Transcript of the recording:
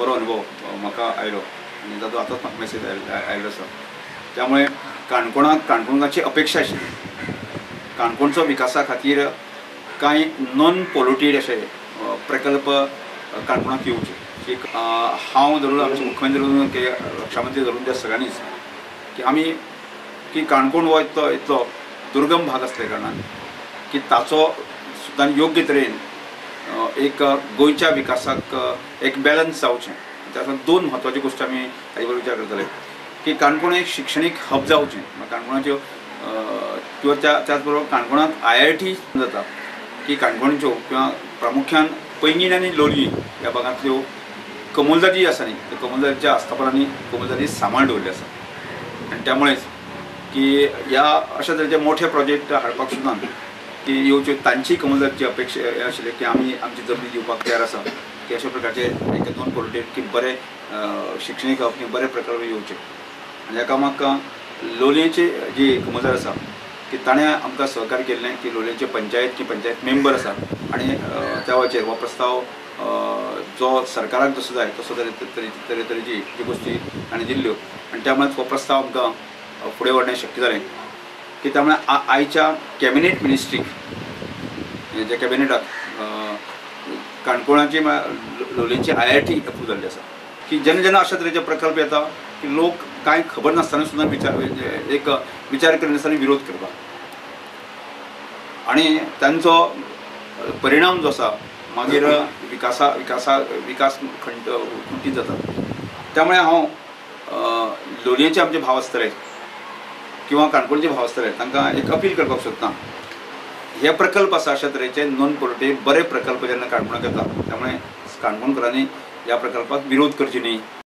बरो अनुभव म्हाका आयलो आनी तातूंत आतांच म्हाका मेसेज आयलो आसा. त्यामुळे काणकोणकाची अपेक्षा आशिल्ली काणकोणचो विकासा खातीर कांय नॉन पोल्युटेड अशे प्रकल्प काणकोणाक येवचे. एक हांव धरून आमचे मुख्यमंत्री धरून रक्षा मंत्री धरून त्या सगळ्यांनीच की आमी की काणकोण हो इतलो दुर्गम भाग असल्या कारणान की ताचो सुद्दां योग्य तरेन एक गोंयच्या विकासाक एक बॅलन्स जावचें. तातूंत दोन म्हत्वाच्यो गोश्टी आमी ताजे बरोबर विचार करतले की काणकोण एक शिक्षणीक हब जावचें. काणकोणाच्यो किंवा त्याच बरोबर काणकोणांत IIT जाता की काणकोणच्यो किंवा प्रामुख्यान पैंगीण आनी लोलये ह्या भागांतल्यो कमलदाजी आसा न्ही त्या कमलदाजीच्या आस्थापनांनी कमलदाजी सांबाळ दवरले आसा. आनी त्यामुळेच की ह्या अशा तरेचे मोठे प्रोजेक्ट हाडपाक सुद्दां की येवच्यो तांची कमलदाजीची अपेक्षा हे आशिल्ले की आमी आमची जमनी दिवपाक तयार आसा की अशा प्रकारचे एक नॉन पोल्युटेड की बरे शिक्षणीक हब की बरे प्रकल्प येवचे. आनी ह्या कामाक लोलयेचे जी कमलदार आसा की ताणें आमकां सहकार्य केल्लें की लोलयेचे पंचायत मेंबर आसा आनी त्या वेळाचेर हो प्रस्ताव जो सरकाराक जसो जाय तसो तरेची जी गोश्टी ताणें दिल्ल्यो आनी त्यामुळे हो प्रस्ताव आमकां फुडें व्हरणे शक्य जालें की त्यामुळे आयच्या कॅबिनेट मिनिस्ट्रीक जे कॅबिनेटाक काणकोणाची लोलयेची IIT अप्रूव जाल्ली आसा की जेन्ना अशा तरेचे प्रकल्प येता की लोक कांय खबर नासतना सुद्दां विचार करिनासतना विरोध करता आनी तांचो परिणाम जो आसा मागीर विकास खुंटीत जाता. त्यामुळे हांव लोलयेचे आमचे भाव आसतले किंवा काणकोणचे भाव आसतले तांकां एक अपील करपाक सोदता हे प्रकल्प आसा अशा तरेचे नॉन पोल्युटेड बरे प्रकल्प जेन्ना काणकोणाक येता त्यामुळे काणकोणकारांनी ह्या प्रकल्पाक विरोध करची न्ही.